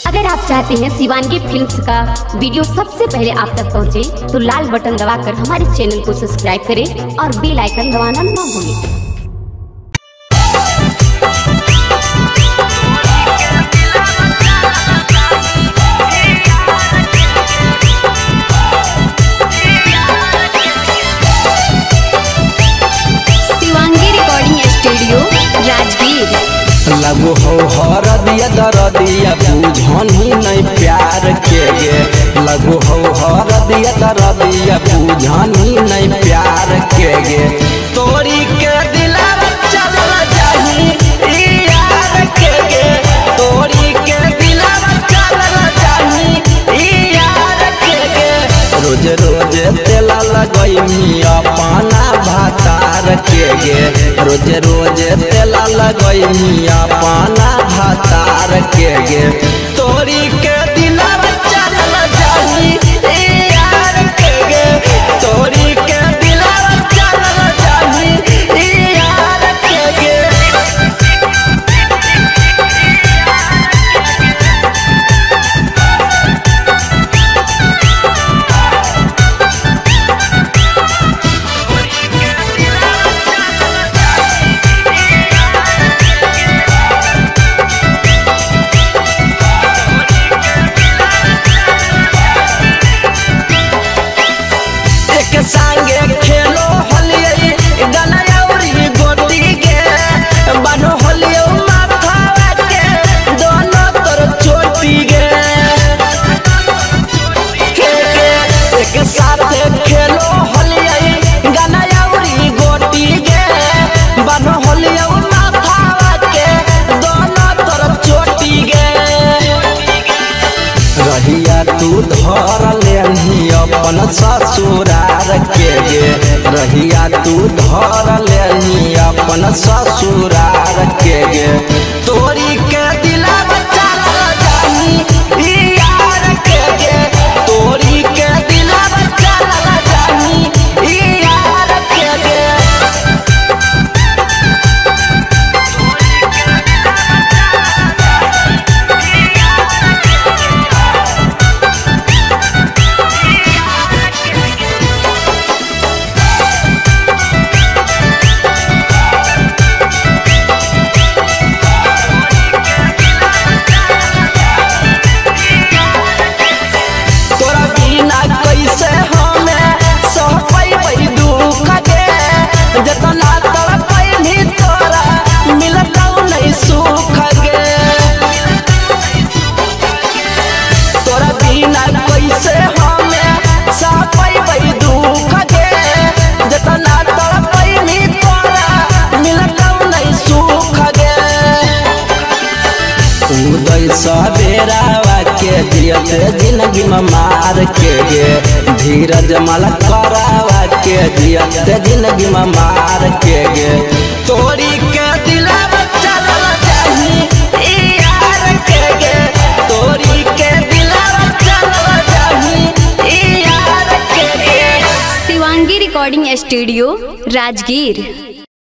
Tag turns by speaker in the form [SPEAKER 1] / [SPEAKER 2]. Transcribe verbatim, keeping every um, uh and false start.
[SPEAKER 1] अगर आप चाहते हैं शिवांगी फिल्म्स का वीडियो सबसे पहले आप तक पहुंचे, तो लाल बटन दबाकर हमारे चैनल को सब्सक्राइब करें और बेल आइकन दबाना ना भूलें।
[SPEAKER 2] लगो हो हरदिया दरदिया बुझन ही नहीं प्यार के गे। लगो हो हरदिया दरदिया बुझन ही नहीं प्यार के गे। तोरी के दिलवा चलल जाही यार के गे। तोरी के दिलवा चलल जाही यार के गे। रोज रोज तेला लगैनी अपना भातार के गे। रोज रोज तेला लगैनी अपना भातार के गे। तोरी के दिलवा चलल जाही यार के गे। तोरी के दिलवा चलल जाही यार के गे। संगे खेलो हलिये गनयौरी गोटी गे। बनो हलियो माथावा के दोनों तर चोटी गे। एक साथ खेलो हलिये गनयौरी गोटी गे। बनो हलियो माथावा के दोनों तर चोटी गे। रहिया तू धर लेनी अपन ससुरार के गे। रहिया तू धर लेनी अपन ससुरार के गे। तोरी के दिलवा चलल जाही यार के गे। तोरी के दिलवा चलल जाही यार के गे। जतना तड़पैनी तोरा मिलतौ नहीं सुख गे। तोरा बिना कैसे हमें सह पैबै दुख गे। जतना तड़पैनी तोरा मिलतौ नहीं सुख गे। उदय सवेरावा के दियत जिंदगी में मार के गे। धीरज मल करावा के दियत जिंदगी में मार के गे। तोरी के दिलवा चलल जाही यार के गे। तोरी के दिलवा चलल जाही यार के गे।
[SPEAKER 1] Shivangi recording studio Rajgir.